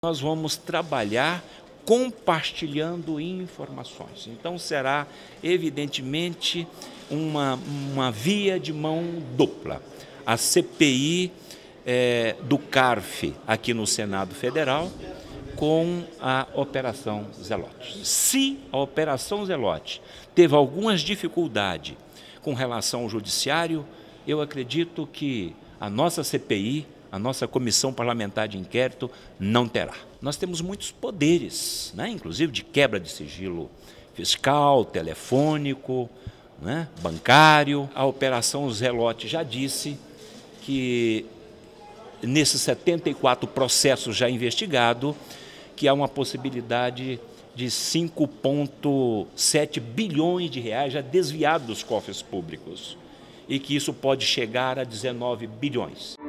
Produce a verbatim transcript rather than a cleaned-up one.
Nós vamos trabalhar compartilhando informações. Então será, evidentemente, uma, uma via de mão dupla. A C P I é, do CARF aqui no Senado Federal com a Operação Zelote. Se a Operação Zelote teve algumas dificuldades com relação ao Judiciário, eu acredito que a nossa C P I, a nossa Comissão Parlamentar de Inquérito, não terá. Nós temos muitos poderes, né? Inclusive de quebra de sigilo fiscal, telefônico, né? Bancário. A Operação Zelote já disse que, nesses setenta e quatro processos já investigados, que há uma possibilidade de cinco vírgula sete bilhões de reais já desviados dos cofres públicos e que isso pode chegar a dezenove bilhões.